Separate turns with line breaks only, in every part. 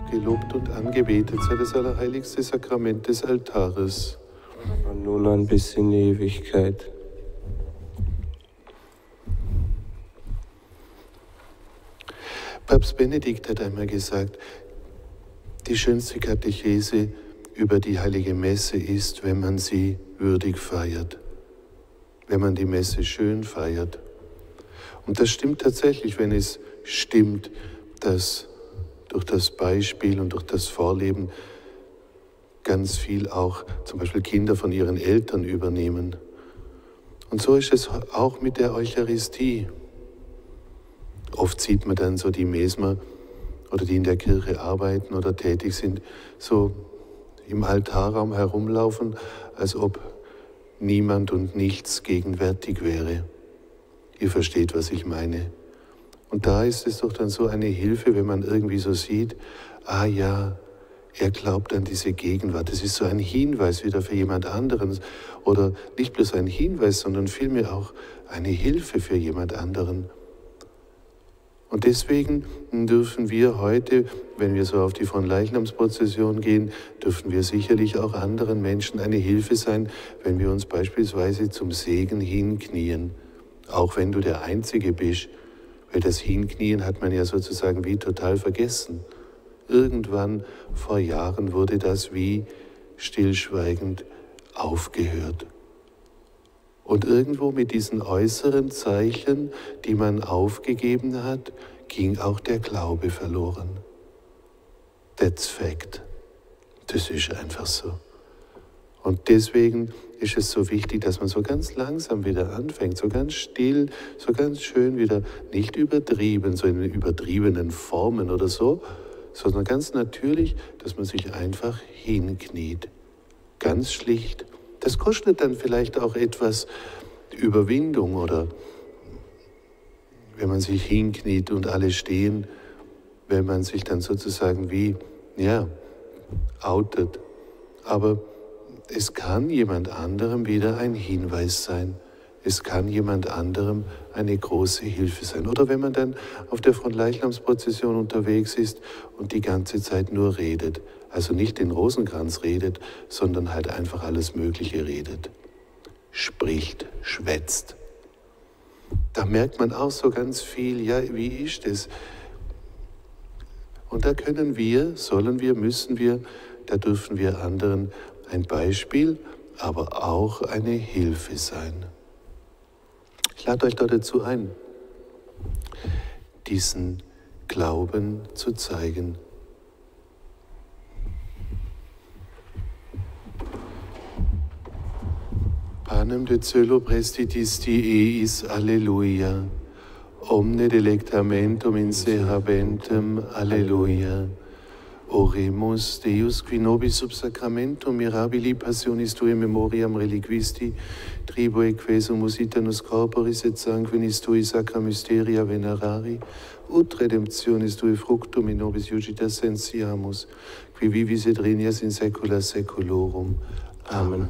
Gelobt und angebetet sei das allerheiligste Sakrament des Altares.
Von nun an bis in die Ewigkeit.
Papst Benedikt hat einmal gesagt, die schönste Katechese über die Heilige Messe ist, wenn man sie würdig feiert, wenn man die Messe schön feiert. Und das stimmt tatsächlich, wenn es stimmt, dass durch das Beispiel und durch das Vorleben ganz viel auch zum Beispiel Kinder von ihren Eltern übernehmen. Und so ist es auch mit der Eucharistie. Oft sieht man dann so die Mesmer oder die in der Kirche arbeiten oder tätig sind, so im Altarraum herumlaufen, als ob niemand und nichts gegenwärtig wäre. Ihr versteht, was ich meine. Und da ist es doch dann so eine Hilfe, wenn man irgendwie so sieht, ah ja, er glaubt an diese Gegenwart. Das ist so ein Hinweis wieder für jemand anderen. Oder nicht bloß ein Hinweis, sondern vielmehr auch eine Hilfe für jemand anderen. Und deswegen dürfen wir heute, wenn wir so auf die Fronleichnamsprozession gehen, dürfen wir sicherlich auch anderen Menschen eine Hilfe sein, wenn wir uns beispielsweise zum Segen hinknien. Auch wenn du der Einzige bist, weil das Hinknien hat man ja sozusagen wie total vergessen. Irgendwann vor Jahren wurde das wie stillschweigend aufgehört. Und irgendwo mit diesen äußeren Zeichen, die man aufgegeben hat, ging auch der Glaube verloren. That's fact. Das ist einfach so. Und deswegen ist es so wichtig, dass man so ganz langsam wieder anfängt, so ganz still, so ganz schön wieder, nicht übertrieben, so in übertriebenen Formen oder so, sondern ganz natürlich, dass man sich einfach hinkniet. Ganz schlicht. Das kostet dann vielleicht auch etwas Überwindung oder wenn man sich hinkniet und alle stehen, wenn man sich dann sozusagen wie, ja, outet. Aber es kann jemand anderem wieder ein Hinweis sein. Es kann jemand anderem eine große Hilfe sein. Oder wenn man dann auf der Fronleichnamsprozession unterwegs ist und die ganze Zeit nur redet. Also nicht den Rosenkranz redet, sondern halt einfach alles Mögliche redet. Spricht, schwätzt. Da merkt man auch so ganz viel, ja, wie ist es? Und da können wir, sollen wir, müssen wir, da dürfen wir anderen ein Beispiel, aber auch eine Hilfe sein. Ich lade euch da dazu ein, diesen Glauben zu zeigen. Panem de celo prestitis eis, Alleluia. Omne delectamentum in se habentem, Alleluia. Oremus Deus, qui nobis sub sacramentum mirabili passionis tui memoriam reliquisti, triboe quesumus itanus corporis et sanguinis tui sacra mysteria venerari, ut redemptionis tui fructum in nobis iugitas sensiamus, qui vivis et regnias in saecula saeculorum. Amen.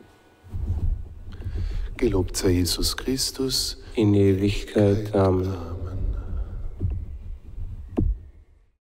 Gelobt sei Jesus Christus.
In Ewigkeit. Amen.